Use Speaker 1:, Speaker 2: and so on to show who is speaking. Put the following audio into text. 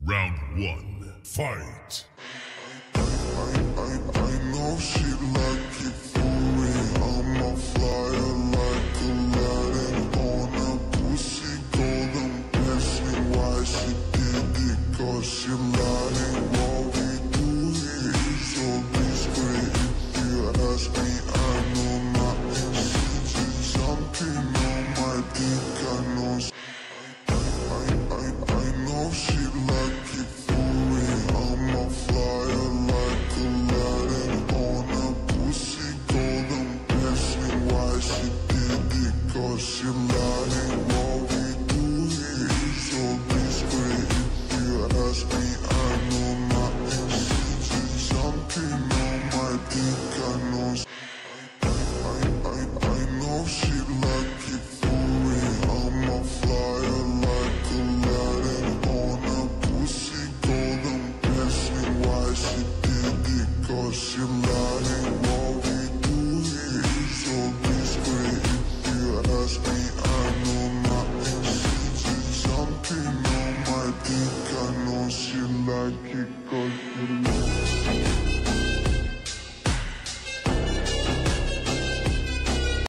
Speaker 1: Round 1, fight!
Speaker 2: I know she like it for me. I'm a flyer like Aladdin on a pussy golden blessing. Why she did it? Cause she lying. What we do here is so discreet. If you ask me, I know nothing. She's just jumping on my dick. I know she like it for me. I'm a flyer like Aladdin on a pussy golden blessing. Why she did it? Cause she lying. What we do here is so discreet. If you ask me, I know nothing. She's just jumping on my dick. I know she like it for me. I'm a flyer like Aladdin on a pussy golden blessing. Why she did it? Cause she lying. What we do here is so discreet. If you ask me, I know nothing. She's just jumping on my dick. I know she like it cause she